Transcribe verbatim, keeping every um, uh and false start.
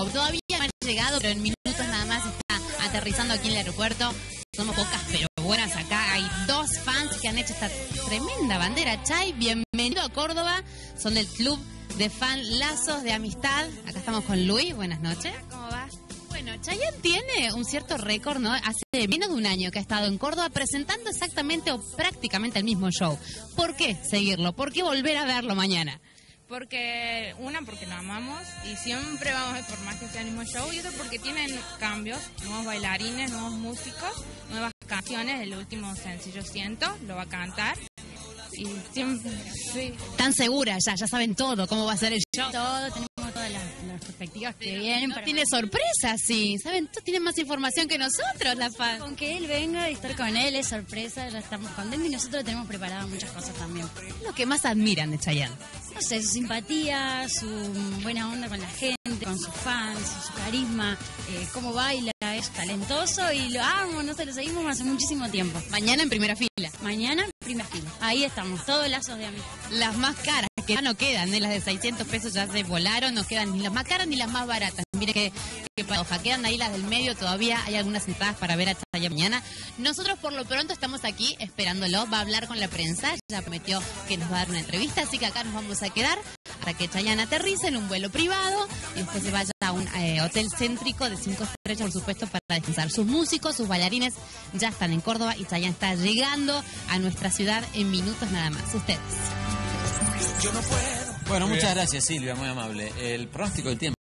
tiempo. Todavía no ha llegado, pero en minutos nada más está aterrizando aquí en el aeropuerto. Somos pocas pero buenas acá. Hay dos fans que han hecho esta tremenda bandera. Chay, bienvenido a Córdoba. Son del club de fan Lazos de Amistad. Acá estamos con Luis. Buenas noches. ¿Cómo va? Bueno, Chayanne tiene un cierto récord, ¿no? Hace menos de un año que ha estado en Córdoba presentando exactamente o prácticamente el mismo show. ¿Por qué seguirlo? ¿Por qué volver a verlo mañana? Porque, una, porque lo amamos y siempre vamos a ir por más que sea el mismo show, y otro porque tienen cambios, nuevos bailarines, nuevos músicos, nuevas canciones. El último sencillo Siento lo va a cantar y siempre, sí. Están seguras ya, ya saben todo, cómo va a ser el show. Todo, tenemos todas las, las perspectivas que Pero vienen. no para tiene sorpresa, sí. ¿Saben? Tú tienes más información que nosotros, la fan. Con que él venga y estar con él es sorpresa, ya estamos contentos y nosotros tenemos preparadas muchas cosas también. ¿Qué es lo que más admiran de Chayanne? No sé, su simpatía, su buena onda con la gente, con sus fans, su carisma, eh, cómo baila, es talentoso y lo amo, no se lo seguimos hace muchísimo tiempo. Mañana en primera fila. Mañana, primera fila. Ahí estamos, todos lazos de amigos. Las más caras, que ya no quedan, ¿eh? Las de seiscientos pesos ya se volaron, no quedan ni las más caras ni las más baratas. Mire que, que paradoja, quedan ahí las del medio, todavía hay algunas entradas para ver a Chayanne mañana. Nosotros por lo pronto estamos aquí esperándolo, va a hablar con la prensa, ya prometió que nos va a dar una entrevista, así que acá nos vamos a quedar para que Chayanne aterrice en un vuelo privado y después se vaya a un eh, hotel céntrico de cinco estrellas, por supuesto, para descansar. Sus músicos, sus bailarines ya están en Córdoba y Chayanne está llegando a nuestra ciudad en minutos nada más. Ustedes. Bueno, muchas gracias, Silvia, muy amable. El pronóstico del tiempo.